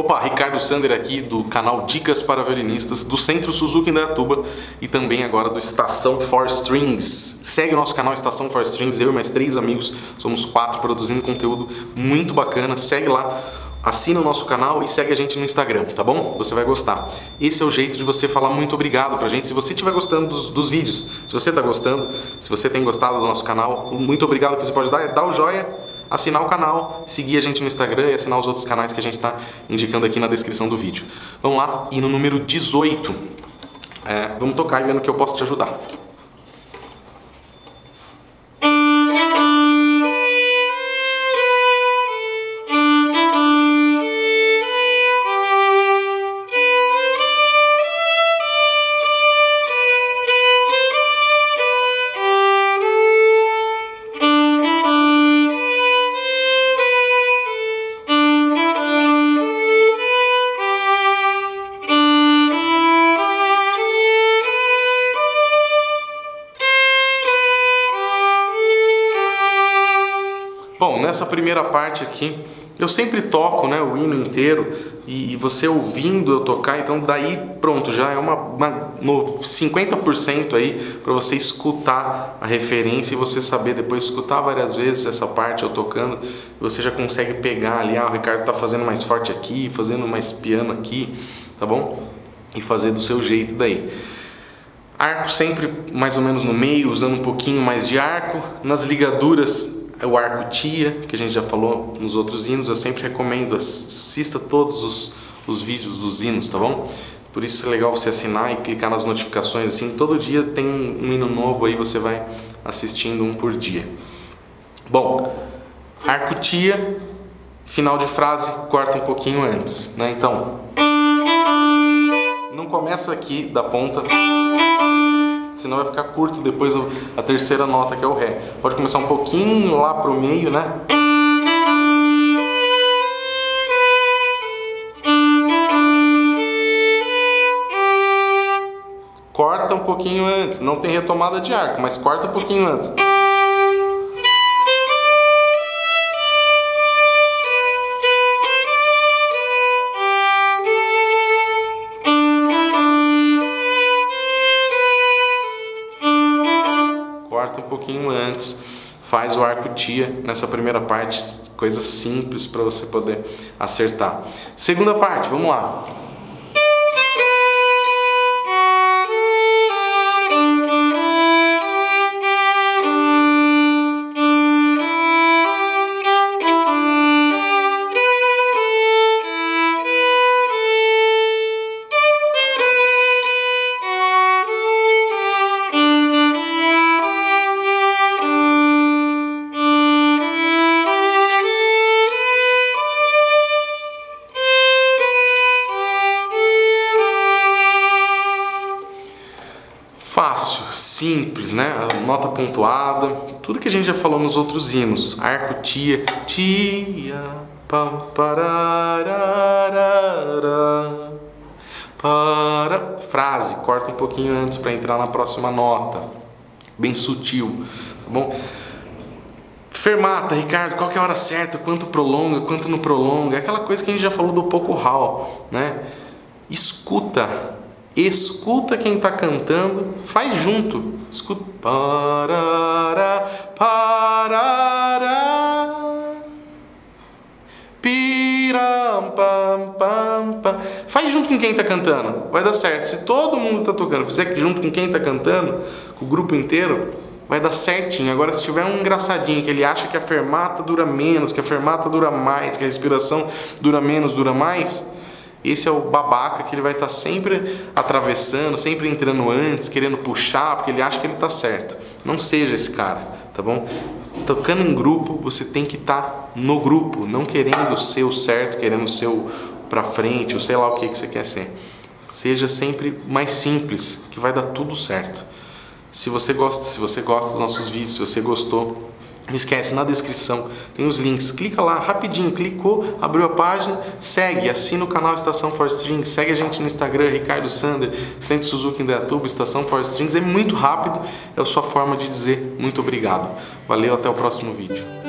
Opa, Ricardo Sander aqui do canal Dicas para Violinistas do Centro Suzuki Indaiatuba e também agora do Estação 4Strings. Segue o nosso canal Estação 4Strings, eu e mais 3 amigos, somos 4 produzindo conteúdo muito bacana. Segue lá, assina o nosso canal e segue a gente no Instagram, tá bom? Você vai gostar. Esse é o jeito de você falar muito obrigado pra gente se você estiver gostando dos vídeos. Se você tá gostando, se você tem gostado do nosso canal, muito obrigado que você pode dar é dar o joia, assinar o canal, seguir a gente no Instagram e assinar os outros canais que a gente está indicando aqui na descrição do vídeo. Vamos lá, e no número 18, vamos tocar e vendo que eu posso te ajudar. Bom, nessa primeira parte aqui, eu sempre toco, né, o hino inteiro e você ouvindo eu tocar, então daí pronto, já é uma 50% aí para você escutar a referência e você saber depois escutar várias vezes essa parte eu tocando, você já consegue pegar ali, o Ricardo tá fazendo mais forte aqui, fazendo mais piano aqui, tá bom? E fazer do seu jeito daí. Arco sempre mais ou menos no meio, usando um pouquinho mais de arco, nas ligaduras o arco tia, que a gente já falou nos outros hinos, eu sempre recomendo, assista todos os vídeos dos hinos, tá bom? Por isso é legal você assinar e clicar nas notificações, assim, todo dia tem um hino novo aí, você vai assistindo um por dia. Bom, arco tia, final de frase, corta um pouquinho antes, né? Então, não começa aqui da ponta, senão vai ficar curto depois a terceira nota, que é o Ré. Pode começar um pouquinho lá pro meio, né? Corta um pouquinho antes, não tem retomada de arco, mas corta um pouquinho antes. Corta um pouquinho antes, faz o arco tia nessa primeira parte, coisas simples para você poder acertar. Segunda parte, vamos lá. Fácil, simples, né? Nota pontuada, tudo que a gente já falou nos outros hinos. Arco tia, tia, pam, parararara, para. Frase, corta um pouquinho antes para entrar na próxima nota. Bem sutil, tá bom? Fermata, Ricardo, qual que é a hora certa? Quanto prolonga, quanto não prolonga? É aquela coisa que a gente já falou do pouco hall, né? Escuta quem está cantando, faz junto. Escuta. Parará, parará, piram, pam, pam, pam. Faz junto com quem está cantando, vai dar certo. Se todo mundo está tocando, fizer junto com quem está cantando, com o grupo inteiro, vai dar certinho. Agora, se tiver um engraçadinho que ele acha que a fermata dura menos, que a fermata dura mais, que a respiração dura menos, dura mais, esse é o babaca que ele vai estar sempre atravessando, sempre entrando antes, querendo puxar, porque ele acha que ele está certo. Não seja esse cara, tá bom? Tocando em grupo, você tem que estar no grupo, não querendo ser o certo, querendo ser o pra frente, ou sei lá o que você quer ser. Seja sempre mais simples, que vai dar tudo certo. Se você gosta dos nossos vídeos, se você gostou, não esquece, na descrição tem os links, clica lá rapidinho, clicou, abriu a página, segue, assina o canal Estação 4Strings, segue a gente no Instagram, Ricardo Sander, Centro Suzuki Indaiatuba, Estação 4Strings, é muito rápido, é a sua forma de dizer muito obrigado. Valeu, até o próximo vídeo.